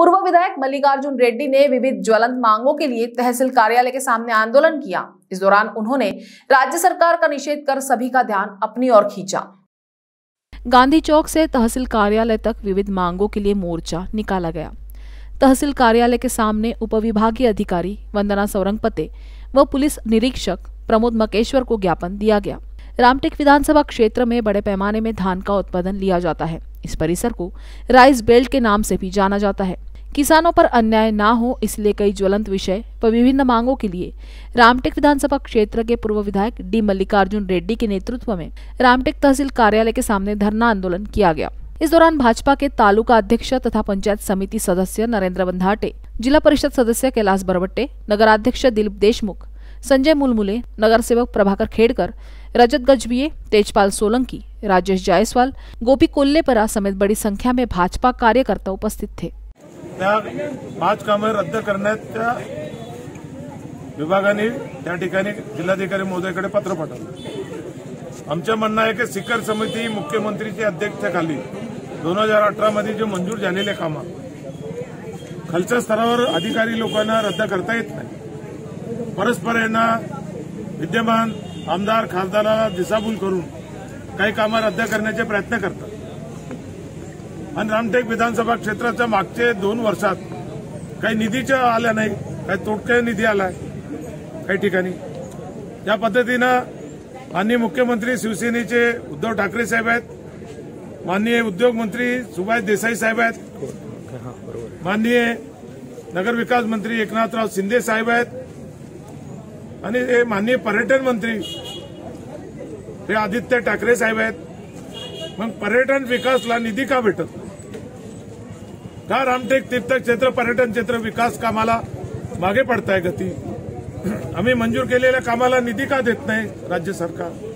पूर्व विधायक मल्लिकार्जुन रेड्डी ने विविध ज्वलंत मांगों के लिए तहसील कार्यालय के सामने आंदोलन किया। इस दौरान उन्होंने राज्य सरकार का निषेध कर सभी का ध्यान अपनी ओर खींचा। गांधी चौक से तहसील कार्यालय तक विविध मांगों के लिए मोर्चा निकाला गया। तहसील कार्यालय के सामने उपविभागीय अधिकारी वंदना सौरंगपते व पुलिस निरीक्षक प्रमोद मकेश्वर को ज्ञापन दिया गया। रामटेक विधानसभा क्षेत्र में बड़े पैमाने में धान का उत्पादन लिया जाता है। इस परिसर को राइस बेल्ट के नाम से भी जाना जाता है। किसानों पर अन्याय ना हो इसलिए कई ज्वलंत विषय व विभिन्न मांगों के लिए रामटेक विधानसभा क्षेत्र के पूर्व विधायक डी मल्लिकार्जुन रेड्डी के नेतृत्व में रामटेक तहसील कार्यालय के सामने धरना आंदोलन किया गया। इस दौरान भाजपा के तालुका अध्यक्ष तथा पंचायत समिति सदस्य नरेंद्र बंधाटे, जिला परिषद सदस्य कैलाश बरवट्टे, नगराध्यक्ष दिलीप देशमुख, संजय मुलमुले, नगर सेवक प्रभाकर खेड़कर, रजत गजबिये, तेजपाल सोलंकी, राजेश जायसवाल, गोपी कोल्लेपरा समेत बड़ी संख्या में भाजपा कार्यकर्ता उपस्थित थे। त्या 5 कामे रद्द करण्याच्या विभागाने त्या ठिकाणी जिल्हाधिकारी महोदयाकडे पत्र पाठवलं। आमचं म्हणणं आहे की सिकर समिती मुख्यमंत्रीच्या अध्यक्षतेखाली 2018 मध्ये जे मंजूर झालेले कामं खालच्या स्तरावर अधिकारी लोकांना रद्द करता येत नाही। परस्पर यांना विद्यमान आमदार खासदाराला दिशाभूल करून काही कामं रद्द करण्याचे प्रयत्न करतात आणि रामटेक विधानसभा क्षेत्राच्या मागचे 2 वर्षात काही निधीच्या आल्या नाही, काही तोटके निधी आलाय काही ठिकाणी। या पद्धतीनं माननीय मुख्यमंत्री शिवसेनेचे उद्धव ठाकरे साहेब आहेत, माननीय उद्योग मंत्री सुभाष देसाई साहेब आहेत, माननीय नगर विकास मंत्री एकनाथराव शिंदे साहेब आहेत आणि माननीय पर्यटन मंत्री हे आदित्य ठाकरे साहेब आहेत। मग पर्यटन विकासला निधी का भेटत का? रामटेक तीर्थक्षेत्र पर्यटन क्षेत्र विकास कामाला मागे पडताय गती। आम्ही मंजूर केलेल्या कामाला निधी का देत नाही राज्य सरकार?